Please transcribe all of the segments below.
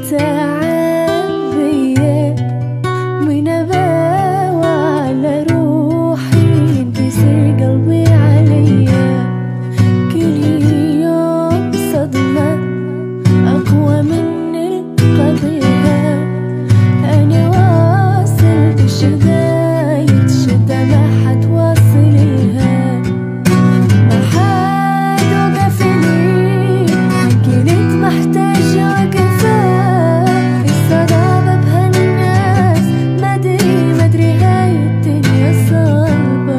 والتعب بيا من أباوى على روحي ينكسر قلبي عليا. كل يوم صدمة أقوى من القضية. أنا واصل بشدايد شدة ما حد واصل لها. ما حد وقف لي كنت محتاجة وقفة. الصداقة بهالناس مدري هاي الدنيا صعبة.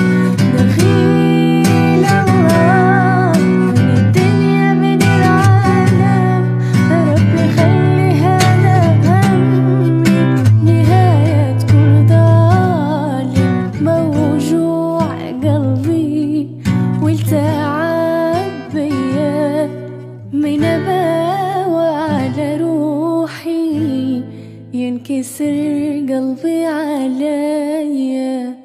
دخيل الله من الدنيا من العالم. ربي خليها همي نهاية كل ظالم. موجوع قلبي والتعب بيا من أباوى على روحي ينكسر قلبي عليا.